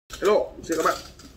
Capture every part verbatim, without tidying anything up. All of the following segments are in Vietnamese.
Hello, xin các bạn.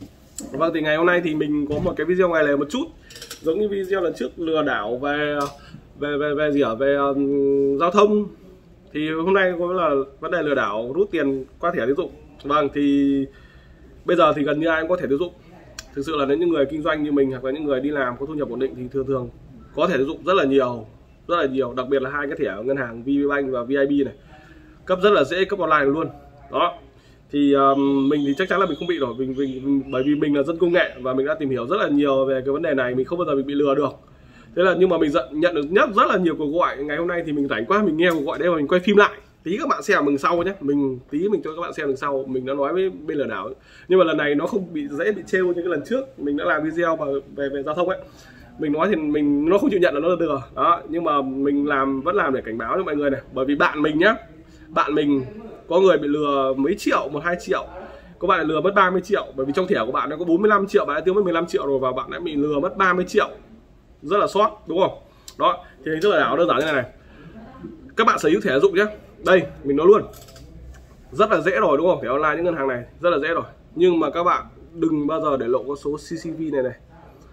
Vâng, thì ngày hôm nay thì mình có một cái video ngoài lề một chút, giống như video lần trước lừa đảo về về về về gì ở về um, giao thông. Thì hôm nay có là vấn đề lừa đảo rút tiền qua thẻ tín dụng. Vâng, thì bây giờ thì gần như ai cũng có thẻ tín dụng. Thực sự là đến những người kinh doanh như mình hoặc là những người đi làm có thu nhập ổn định thì thường thường có thẻ tín dụng rất là nhiều, rất là nhiều, đặc biệt là hai cái thẻ ở ngân hàng vê pê Bank và vê i bê này, cấp rất là dễ, cấp online luôn. Đó. Thì um, mình thì chắc chắn là mình không bị rồi, mình, mình, mình bởi vì mình là dân công nghệ và mình đã tìm hiểu rất là nhiều về cái vấn đề này, mình không bao giờ mình bị lừa được. Thế là nhưng mà mình giận, nhận được nhất rất là nhiều cuộc gọi. Ngày hôm nay thì mình rảnh quá, mình nghe cuộc gọi đấy và mình quay phim lại, tí các bạn xem mình sau nhé, mình tí mình cho các bạn xem mình sau. Mình đã nói với bên lừa đảo, nhưng mà lần này nó không bị dễ bị trêu như cái lần trước mình đã làm video mà về về giao thông ấy. Mình nói thì mình nó không chịu nhận là nó là lừa đó, nhưng mà mình làm vẫn làm để cảnh báo cho mọi người này, bởi vì bạn mình nhá, bạn mình có người bị lừa mấy triệu, một hai triệu, có bạn lừa mất ba mươi triệu, bởi vì trong thẻ của bạn nó có bốn mươi lăm triệu, bạn đã tiêu mất mười lăm triệu rồi và bạn đã bị lừa mất ba mươi triệu, rất là sót, đúng không? Đó, thì rất là đảo đơn giản như này này. Các bạn sở hữu thẻ tín dụng nhé, đây mình nói luôn, rất là dễ rồi, đúng không? Thẻ online những ngân hàng này rất là dễ rồi, nhưng mà các bạn đừng bao giờ để lộ con số xê xê vê này này.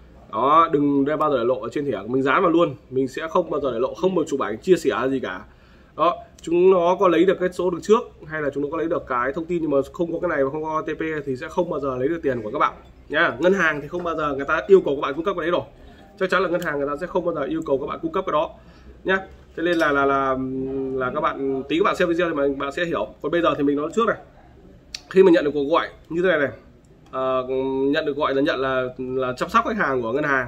Đó, đừng bao giờ để lộ ở trên thẻ, mình dán vào luôn, mình sẽ không bao giờ để lộ, không một chụp ảnh chia sẻ gì cả. Đó, chúng nó có lấy được cái số được trước hay là chúng nó có lấy được cái thông tin, nhưng mà không có cái này và không có o tê pê thì sẽ không bao giờ lấy được tiền của các bạn nhá. Ngân hàng thì không bao giờ người ta yêu cầu các bạn cung cấp cái đấy rồi, chắc chắn là ngân hàng người ta sẽ không bao giờ yêu cầu các bạn cung cấp cái đó nhá. Thế nên là là là là các bạn tí các bạn xem video thì mà bạn sẽ hiểu. Còn bây giờ thì mình nói trước này, khi mình nhận được cuộc gọi như thế này này, à, nhận được gọi là nhận là là chăm sóc khách hàng của ngân hàng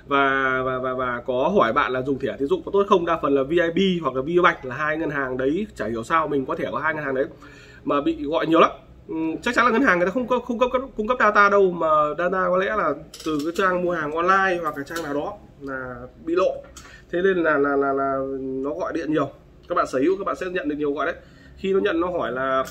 và và và và có hỏi bạn là dùng thẻ tín dụng có tốt không. Đa phần là vê i bê hoặc là VPBank là hai ngân hàng đấy, chả hiểu sao mình có thẻ có hai ngân hàng đấy mà bị gọi nhiều lắm. Ừ, chắc chắn là ngân hàng người ta không có không cấp cung cấp data đâu, mà data có lẽ là từ cái trang mua hàng online hoặc là trang nào đó là bị lộ. Thế nên là là là, là nó gọi điện nhiều. Các bạn sở hữu các bạn sẽ nhận được nhiều gọi đấy. Khi nó nhận nó hỏi là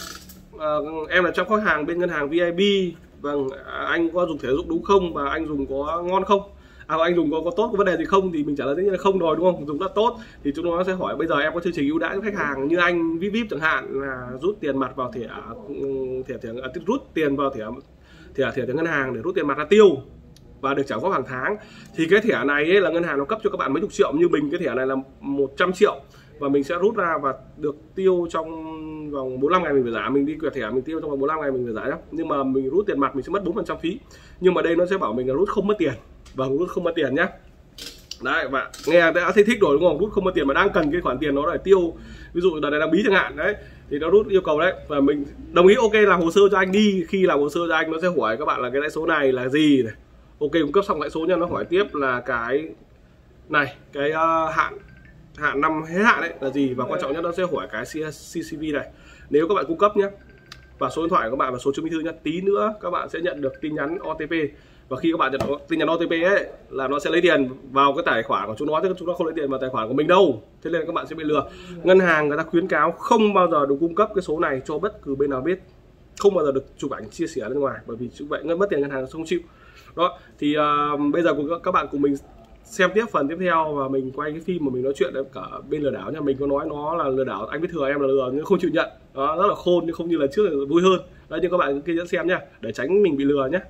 uh, em là trong khách hàng bên ngân hàng vê i bê, vâng, anh có dùng thẻ tín dụng đúng không và anh dùng có ngon không, à, anh dùng có có tốt có vấn đề gì không, thì mình trả lời tất nhiên là không rồi, đúng không? Dùng rất tốt thì chúng nó sẽ hỏi bây giờ em có chương trình ưu đãi cho khách hàng như anh vê i pê chẳng hạn, là rút tiền mặt vào thẻ thẻ thẻ à, rút tiền vào thẻ thẻ thẻ thẻ ngân hàng để rút tiền mặt ra tiêu và được trả góp hàng tháng. Thì cái thẻ này ấy, là ngân hàng nó cấp cho các bạn mấy chục triệu, như mình cái thẻ này là một trăm triệu và mình sẽ rút ra và được tiêu trong vòng bốn mươi lăm ngày mình phải trả. Mình đi quẹt thẻ mình tiêu trong vòng bốn mươi lăm ngày mình phải trả nhá. Nhưng mà mình rút tiền mặt mình sẽ mất bốn phần trăm phí. Nhưng mà đây nó sẽ bảo mình là rút không mất tiền. Vâng, rút không mất tiền nhá. Đấy, bạn nghe đã thấy thích rồi đúng không? Rút không mất tiền mà đang cần cái khoản tiền đó để tiêu. Ví dụ đợt này đang bí chẳng hạn đấy, thì nó rút yêu cầu đấy và mình đồng ý ok làm hồ sơ cho anh đi. Khi làm hồ sơ cho anh nó sẽ hỏi các bạn là cái lãi số này là gì này. Ok, cung cấp xong lãi số nha, nó hỏi tiếp là cái này, cái uh, hạn hạn năm hết hạn đấy là gì, và quan trọng nhất nó sẽ hỏi cái xê xê vê này nếu các bạn cung cấp nhé, và số điện thoại của các bạn và số chứng minh thư nhé. Tí nữa các bạn sẽ nhận được tin nhắn o tê pê, và khi các bạn nhận tin nhắn o tê pê ấy là nó sẽ lấy tiền vào cái tài khoản của chúng nó, chứ chúng nó không lấy tiền vào tài khoản của mình đâu. Thế nên các bạn sẽ bị lừa. Ngân hàng người ta khuyến cáo không bao giờ được cung cấp cái số này cho bất cứ bên nào biết, không bao giờ được chụp ảnh chia sẻ bên ngoài, bởi vì như vậy mất tiền ngân hàng không chịu. Đó thì uh, bây giờ cùng các bạn cùng mình xem tiếp phần tiếp theo và mình quay cái phim mà mình nói chuyện với cả bên lừa đảo nha. Mình có nói nó là lừa đảo, anh biết thừa em là lừa nhưng không chịu nhận. Đó, rất là khôn nhưng không như là trước là vui hơn. Đấy, nhưng các bạn kia dẫn xem nhá, để tránh mình bị lừa nhé.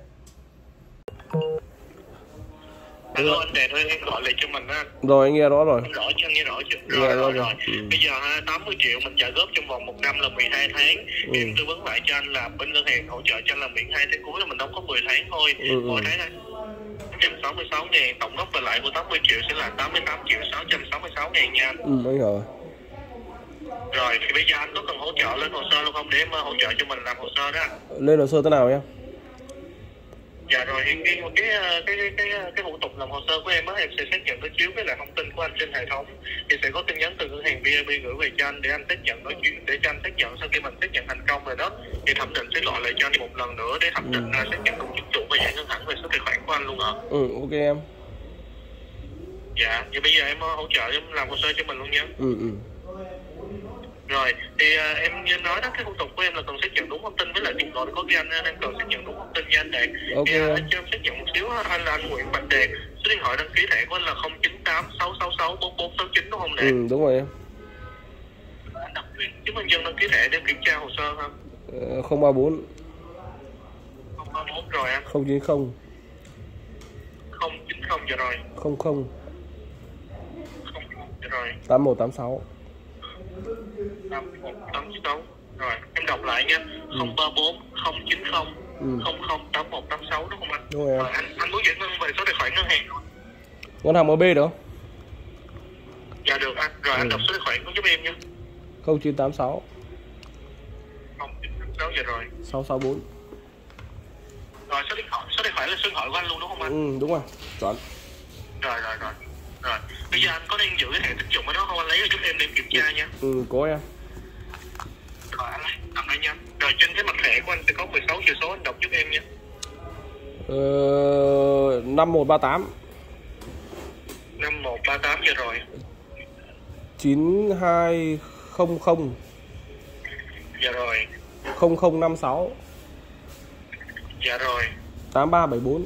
Alo anh, để thôi em gọi lại cho mình á. Rồi anh nghe rõ rồi. Rõ chưa, nghe rõ chưa? Rồi Rồi, rồi, rồi. rồi. Ừ. Bây giờ ha, tám mươi triệu mình trả góp trong vòng một năm là mười hai tháng. Ừ. Em tư vấn lại cho anh là bên ngân hàng hỗ trợ cho anh là miễn hai tháng cuối là mình đóng có mười tháng thôi. Ừ. Mỗi tháng này một trăm sáu mươi sáu ngàn, tổng gốc và lãi của tám mươi triệu sẽ là tám mươi tám triệu sáu trăm sáu mươi sáu ngàn nha anh. Ừ, anh hiểu. Rồi thì bây giờ anh có cần hỗ trợ lên hồ sơ luôn không để em hỗ trợ cho mình làm hồ sơ đó? Lên hồ sơ thế nào nhá? Dạ rồi, cái cái cái cái cái cái, cái thủ tục làm hồ sơ của em á, em sẽ xác nhận đối chiếu với lại thông tin của anh trên hệ thống, thì sẽ có tin nhắn từ ngân hàng vê i bê gửi về cho anh để anh xác nhận đối chiếu, để cho anh xác nhận. Sau khi mình xác nhận thành công rồi đó thì thẩm định sẽ gọi lại cho anh một lần nữa để thẩm định ừ. xác nhận cùng chính chủ và giải ngân thẳng về số tài khoản của anh luôn ạ. Ừ, ok em. Dạ, vậy bây giờ em hỗ trợ em làm hồ sơ cho mình luôn nha. Ừ ừ. Rồi thì uh, em như nói đó, cái thủ tục của em là cần xác nhận đúng thông tin với lại điện thoại của cái anh, đang cần xác nhận đúng thông tin nha anh Đạt. Ok. Thì uh, cho em xác nhận một xíu, anh là anh Nguyễn Bạch Đạt, số điện thoại đăng ký thẻ của anh là không chín tám sáu sáu sáu bốn bốn sáu chín đúng không Đạt? Ừ, đúng rồi em. Anh đọc chứng minh nhân dân đăng ký thẻ để kiểm tra hồ sơ ha. Ờ, không ba bốn. rồi anh. không chín không. không chín không dạ rồi. không không. không dạ rồi. tám một tám sáu. tám một tám sáu. Rồi, em đọc lại nha. Ừ. không ba bốn không chín không Ừ. không không tám một tám sáu đúng không anh? Đúng rồi. Rồi anh anh muốn giải ngân về số tài khoản ngân hàng không? Ngân hàng em bê được không? Dạ được anh. Rồi Ừ. anh đọc số tài khoản của giúp em nha. không chín tám sáu. không chín tám sáu dạ rồi. sáu sáu bốn. Rồi số tài khoản số tài khoản là số điện thoại của anh luôn đúng không anh? Ừ, đúng rồi. Chuẩn. Rồi rồi rồi. Rồi, bây giờ anh có đang giữ cái thẻ tín dụng ở đó không? Anh lấy ra giúp em để em kiểm tra nha. Ừ, có em. Rồi anh lấy cầm đây nha. Rồi trên cái mặt thẻ của anh sẽ có mười sáu chữ số, anh đọc giúp em nha. Ờ, năm một ba tám. năm một ba tám giờ rồi. chín hai không không. Dạ rồi. không không năm sáu. Dạ rồi. tám ba bảy bốn.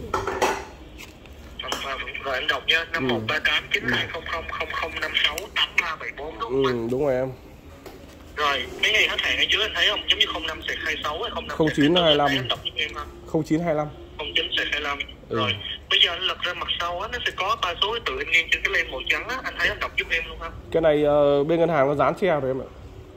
Rồi anh đọc nha. năm một ba tám chín hai không không không không năm sáu tám ba bảy bốn đúng không Ừ, anh? đúng rồi em. Rồi, cái ngày hết hạn ở dưới anh thấy không? Giống như không năm hai sáu hay không năm không chín hai lăm. anh đọc giúp em ha. không chín hai lăm. không chín hai lăm. Ừ. Rồi, bây giờ anh lật ra mặt sau á, nó sẽ có ba số tự in nghiêng trên cái len màu trắng á, anh thấy anh đọc giúp em luôn không? Cái này uh, bên ngân hàng nó dán che rồi em ạ.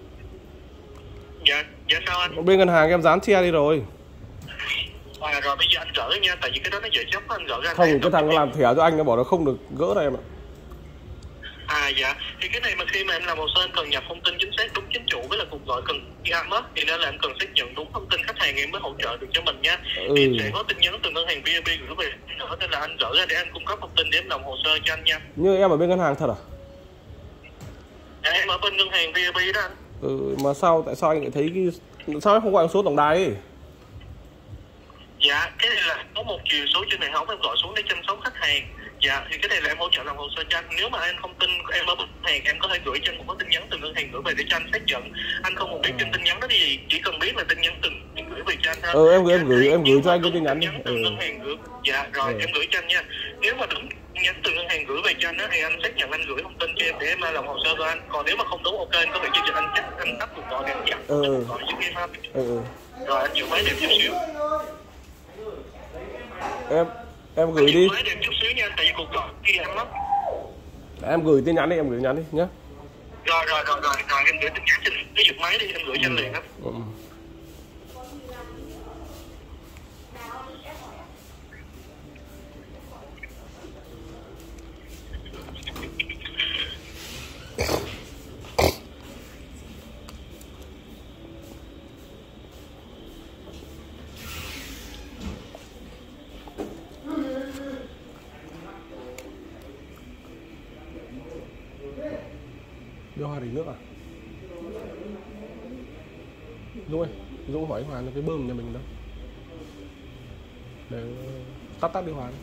Dạ, dạ sao anh? Bên ngân hàng em dán che đi rồi. À, rồi bây giờ anh gỡ nha, tại vì cái đó nó dễ chấp anh gỡ ra. Không, cái thằng nó làm thẻ cho anh nó bảo nó không được gỡ đây em ạ. À dạ, thì cái này mà khi mà em làm hồ sơ em cần nhập thông tin chính xác đúng chính chủ với là cuộc gọi cần đi ăn á, thì nên là em cần xác nhận đúng thông tin khách hàng em mới hỗ trợ được cho mình nha. Ừ. Thì sẽ có tin nhắn từ ngân hàng vê en bê gửi về nữa, nên là anh gỡ ra để anh cung cấp thông tin để em làm hồ sơ cho anh nha. Như em ở bên ngân hàng thật à? Dạ, em ở bên ngân hàng vê en bê đó anh. Ừ, mà sao tại sao anh lại thấy cái sao em không gọi số tổng đài ấy? Dạ, cái này là có một chiều số trên hệ thống em gọi xuống để chăm sóc khách hàng. Dạ, thì cái này là em hỗ trợ làm hồ sơ cho anh. Nếu mà anh không tin em ở bên hàng, em có thể gửi cho anh một cái tin nhắn từ ngân hàng gửi về để cho anh xác nhận. Anh không cần biết trên tin nhắn đó cái gì, chỉ cần biết là tin nhắn từ gửi về cho anh thôi. Ừ, em gửi em gửi em gửi cho anh cái tin nhắn đi. Từ Ừ. ngân hàng gửi. Dạ, rồi Ừ. em gửi cho anh nha. Nếu mà đúng tin nhắn từ ngân hàng gửi về cho anh đó, thì anh xác nhận anh gửi thông tin cho em để em làm hồ sơ cho anh. Còn nếu mà không đúng, ok, anh có thể cho anh chắc anh tắt cuộc gọi để anh chặn Ừ. cuộc gọi giúp em ha. Ừ, ừ. Rồi anh chịu máy đẹp chút xíu. Em em gửi đi. Máy đẹp chút xíu nha, tại vì cuộc gọi kia anh lắm. Em gửi tin nhắn đi, em gửi tin nhắn đi nhé. Rồi rồi rồi rồi rồi em gửi tin nhắn trên cái giật máy đi, em gửi cho anh liền á. Ừ. Đưa hoa đỉnh nước à? Dũng ơi, Dũng hỏi Hoàng cái bơm nhà mình đâu? Để tắt tắt đi Hoàng.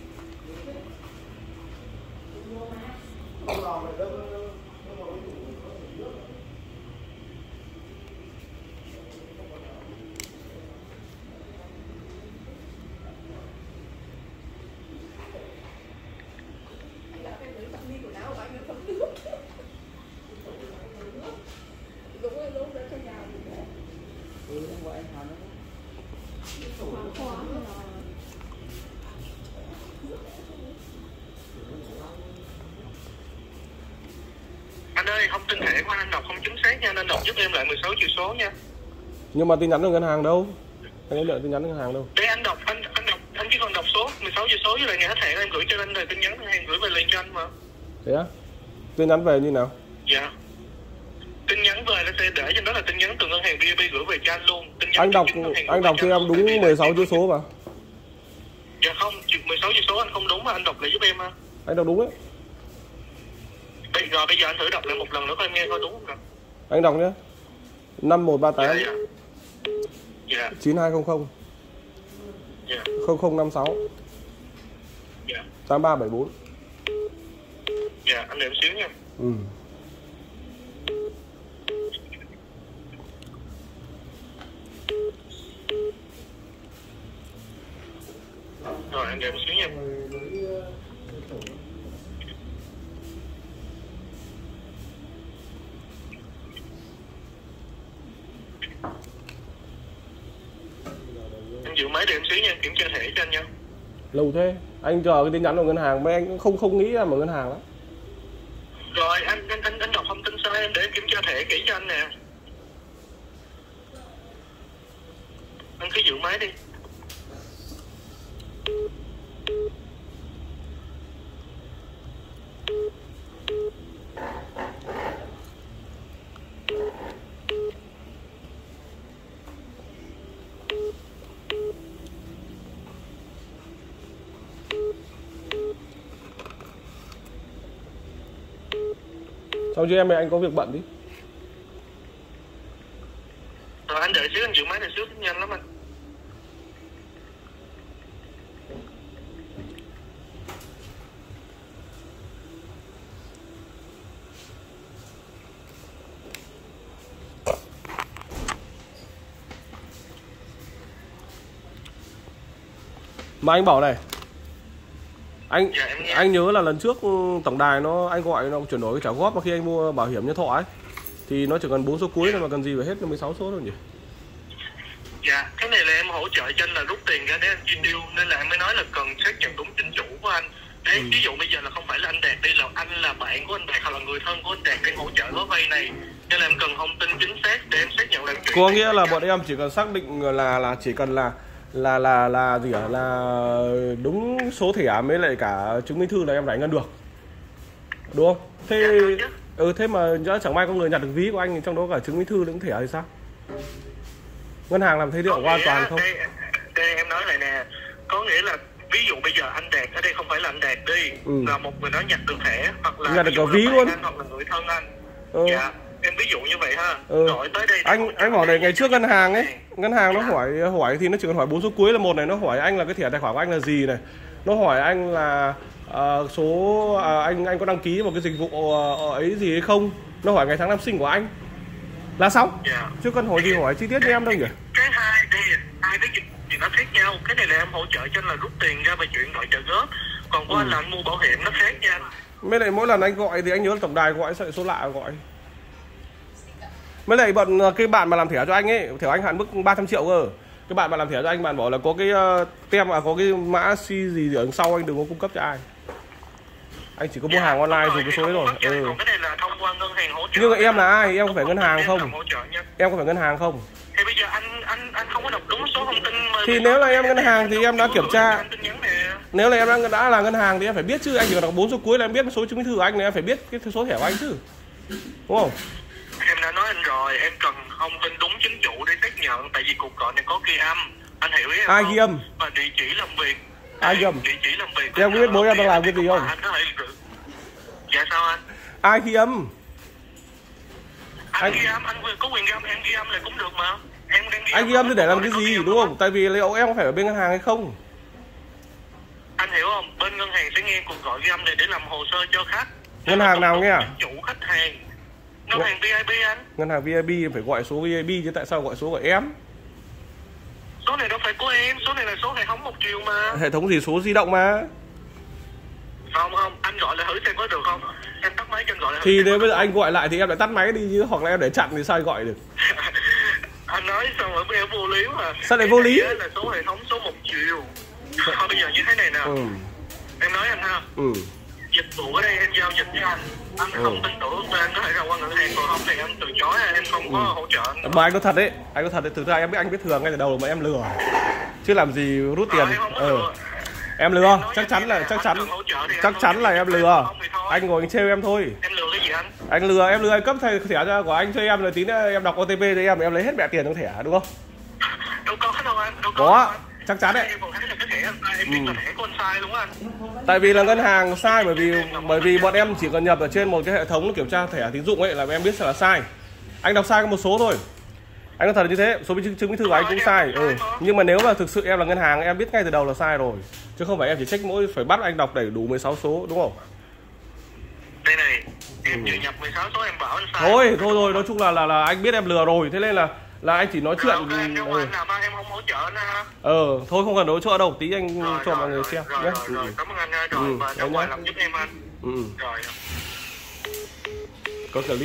Anh ơi, thông tin thẻ của anh đọc không chính xác nha, nên đọc giúp em lại mười sáu chữ số nha. Nhưng mà tin nhắn từ ngân hàng đâu? Anh ấy đợi tin nhắn từ ngân hàng đâu? Để anh đọc, anh anh đọc, anh chỉ còn đọc số mười sáu chữ số với lại ngày hết hạn em gửi cho anh rồi tin nhắn ngân hàng gửi về liền cho anh mà. Thế á? Tin nhắn về như nào? Dạ. Tin nhắn về nó sẽ để trên đó là tin nhắn từ ngân hàng vê en bê gửi về cho anh luôn. Tin nhắn Anh đọc anh đọc cho em đúng mười sáu chữ số mà. Dạ không, mười sáu chữ số anh không đúng mà anh đọc lại giúp em ha. Anh đọc đúng đấy. Bây giờ bây giờ anh thử đọc lại một lần nữa coi em nghe coi đúng không nào. Anh đọc nhé. năm một ba tám. Dạ dạ. Dạ. chín hai không không. Dạ. không không năm sáu. Dạ. tám ba bảy bốn. Dạ, anh đợi một xíu nha. Ừ. Rồi anh đợi một xíu nha. Anh giữ máy để em xíu tí nha, kiểm tra thẻ cho anh nha. Lâu thế, anh chờ cái tin nhắn của ngân hàng mấy anh cũng không không nghĩ là mở ngân hàng đó. Rồi anh anh anh, anh đọc thông tin sai em để em kiểm tra thẻ kỹ cho anh nè. Anh cứ giữ máy đi. Xong chưa em ơi, anh có việc bận đi. Rồi anh đợi xíu, anh giữ máy này xíu, nhanh lắm anh. Mà anh bảo này, anh dạ, em nghe. anh nhớ là lần trước tổng đài nó anh gọi nó chuyển đổi cái trả góp mà khi anh mua bảo hiểm nhân thọ ấy thì nó chỉ cần bốn số cuối thôi mà cần gì phải hết mười sáu số thôi nhỉ? Dạ, cái này là em hỗ trợ cho anh là rút tiền ra để anh chi tiêu, nên là em mới nói là cần xác nhận đúng chính chủ của anh. Để ừ. ví dụ bây giờ là không phải là anh Đạt đi, là anh là bạn của anh Đạt hoặc là người thân của anh Đạt đang hỗ trợ góp vay này, nên là em cần thông tin chính xác để em xác nhận là chuyện. Có nghĩa là bọn em chỉ cần xác định là là chỉ cần là là là là gì cả, là đúng số thẻ mới lại cả chứng minh thư là em giải ngân được, đúng không? Thế dạ, ừ thế mà chẳng may có người nhặt được ví của anh thì trong đó cả chứng minh thư lẫn thẻ thì sao? Ngân hàng làm thấy liệu hoàn toàn không? Đây, đây em nói này nè, có nghĩa là ví dụ bây giờ anh Đạt ở đây không phải là anh Đạt đi, ừ. là một người đó nhặt được thẻ hoặc là nhặt được cả ví luôn anh, hoặc là người thân anh. Ừ. Dạ, em ví dụ như vậy ha. Ừ. Rồi tới đây anh anh hỏi này, ngày trước ngân hàng ấy, ngân hàng nó hỏi hỏi thì nó chỉ cần hỏi bốn số cuối là một này, nó hỏi anh là cái thẻ tài khoản của anh là gì này, nó hỏi anh là uh, số uh, anh anh có đăng ký một cái dịch vụ uh, ấy gì hay không, nó hỏi ngày tháng năm sinh của anh là xong. Dạ. Chứ cần hỏi gì hỏi chi tiết như em đâu nhỉ? Cái hai đây hai cái gì nó khác nhau. Cái này là em hỗ trợ cho anh là rút tiền ra về chuyện gọi trợ góp, còn của ừ. anh là anh mua bảo hiểm, nó khác nha anh. Mấy lại mỗi lần anh gọi thì anh nhớ là tổng đài gọi sợ số lạ gọi. Mấy lại bọn cái bạn mà làm thẻ cho anh ấy, thẻ anh hạn mức ba trăm triệu cơ. Cái bạn mà làm thẻ cho anh, bạn bảo là có cái uh, tem mà có cái mã xê gì ở đằng sau, anh đừng có cung cấp cho ai. Anh chỉ có mua dạ, hàng online dùng cái số đấy rồi. Ừ. Còn cái này là thông qua ngân hàng hỗ trợ. Nhưng mà em là ai? Em có phải ngân hàng không? Em có phải ngân hàng không? Thì bây giờ anh anh anh không có đọc đúng số thông tin mà. Thì nếu là em ngân hàng thì em đã kiểm tra. Nếu là em đã, đã là ngân hàng thì em phải biết chứ, anh chỉ cần đọc bốn số cuối là em biết số chứng minh thư của anh này, em phải biết cái số thẻ của anh chứ. Đúng không? Em đã nói anh rồi, em cần thông tin đúng chính chủ để xác nhận, tại vì cuộc gọi này có ghi âm, anh hiểu ý em ai không? Ghi âm? Và địa chỉ làm việc. Ai ghi âm? Địa chỉ làm việc. Em có biết bố em đang làm cái gì không? Anh có thể... Dạ sao anh? Ai ghi âm? Anh, anh ghi âm, anh có quyền ghi âm, em ghi âm là cũng được mà. Em đang ghi anh ghi âm thì để làm cái gì, đúng không? Tại vì liệu em có phải ở bên ngân hàng hay không? Anh hiểu không? Bên ngân hàng sẽ nghe cuộc gọi ghi âm này để làm hồ sơ cho khách. Ngân hàng nào nghe à? Chủ khách hàng. Ngân hàng vê i pê anh. Ngân hàng vê i pê phải gọi số vê i pê chứ tại sao gọi số của em? Số này đâu phải của em, số này là số hệ thống một chiều mà. Hệ thống gì, số di động mà. Không không, anh gọi lại thử xem có được không? Em tắt máy cho anh gọi lại. Thì nếu bây giờ anh gọi lại thì em lại tắt máy đi chứ, hoặc là em để chặn thì sao anh gọi được? Anh nói xong rồi em vô lý mà. Sao lại vô lý? Cái này là số hệ thống số một chiều. Thôi bây giờ như thế này nè. Ừ. Em nói anh ha. Ừ. Dịch vụ ở đây em giao dịch với anh. Anh ừ. không tin tưởng thì anh có thể ra qua ngân hàng, còn không thì em từ chối, em không có ừ. hỗ trợ anh. Mà anh có thật đấy, anh có thật đấy, thực ra em biết anh biết thường ngay từ đầu mà em lừa. Chứ làm gì rút tiền. Ừ. Em lừa, em chắc chắn là chắc chắn chắc chắn là em lừa. Anh ngồi anh trêu em thôi. Em lừa cái gì anh? Anh lừa, em lừa anh cấp thẻ thẻ của anh cho em rồi tí nữa em đọc ô tê pê cho em, em lấy hết mẹ tiền trong thẻ đúng không? Đâu có đâu anh, đâu có. Có, chắc chắn đấy. Em còn thấy là cái thẻ anh sai, em biết là thẻ của anh sai đúng không anh? Tại vì là ngân hàng sai, bởi vì bởi vì bọn em chỉ cần nhập ở trên một cái hệ thống kiểm tra thẻ tín dụng ấy là em biết là sai. Anh đọc sai có một số thôi. Anh có thật là như thế, số chứng minh thư của anh cũng sai. Ừ. Nhưng mà nếu mà thực sự em là ngân hàng em biết ngay từ đầu là sai rồi. Chứ không phải em chỉ trách mỗi phải bắt anh đọc đầy đủ mười sáu số đúng không? Đây này, em ừ. nhập mười sáu số em bảo anh sai. Thôi, thôi rồi, nói chung là là là anh biết em lừa rồi, thế nên là là anh chỉ nói chuyện. Rồi, okay, ừ. Anh làm em không hỗ trợ anh ha. Ờ, thôi không cần hỗ trợ đâu, tí anh rồi, cho rồi, mọi người rồi, xem rồi, nhé. Rồi, rồi, cảm ơn anh rồi, ừ. và ra ngoài làm giúp em anh. Ừ. Rồi. Có clip